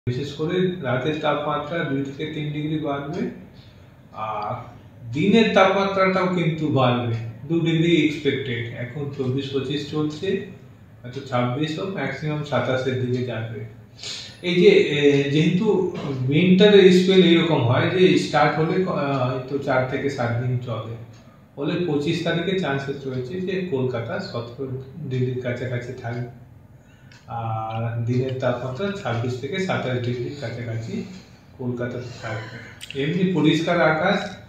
বিশেষ করে রাতের তাপমাত্রা 2 থেকে 3 ডিগ্রি বাড়বে আর দিনের তাপমাত্রাটাও কিন্তু বাড়বে 2 ডিগ্রি এক্সপেক্টেড। এখন 24-25 চলছে, হয়তো 26 হোক, ম্যাক্সিমাম 27 এর দিকে যাবে। এই যে যেহেতু উইন্টারের স্পেল এরকম হয় যে স্টার্ট হলে হয়তো 4 থেকে 7 দিন চলে, ফলে 25 তারিখে চান্সেস রয়েছে যে কলকাতা 17 ডিগ্রির কাছাকাছি থাকবে আর দিনের তাপমাত্রা 26 থেকে 27 ডিগ্রির কাছাকাছি কলকাতাতে থাকবে। এমনি পরিষ্কার আকাশ,